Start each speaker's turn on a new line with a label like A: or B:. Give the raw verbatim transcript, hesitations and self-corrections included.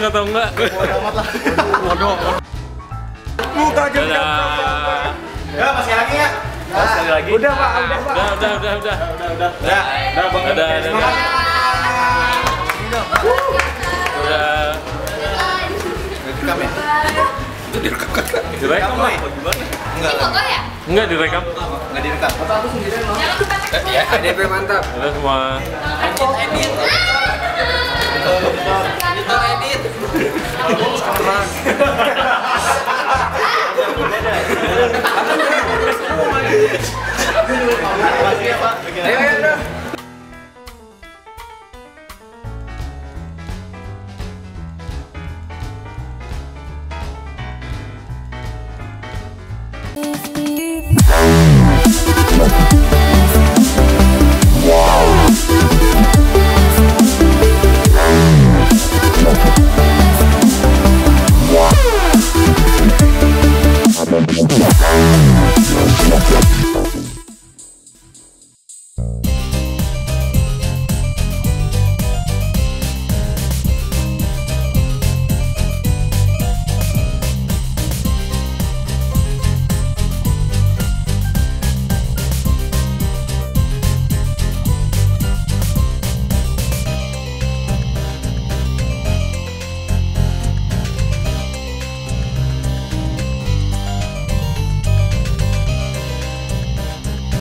A: atau enggak?
B: Bodoh amat lah.
A: Bodoh.
B: Muka juga.
C: Ya, masih lagi ya?
A: Sekali lagi.
B: Udah, Pak. Udah, Pak.
A: Udah, udah, udah, udah.
C: Udah, udah. Udah. Udah, Bang.
A: Udah, udah. Udah.
C: Direkam ya? Itu direkam kan?
A: Direkam lah.
C: Enggak.
A: Enggak direkam.
C: Enggak direkam. Foto aku sendirian loh. Ya, A D P mantap.
A: Udah semua.
C: Edit, edit. Editor edit. Sama. Ayo, ayo, ayo.
D: We'll be right back.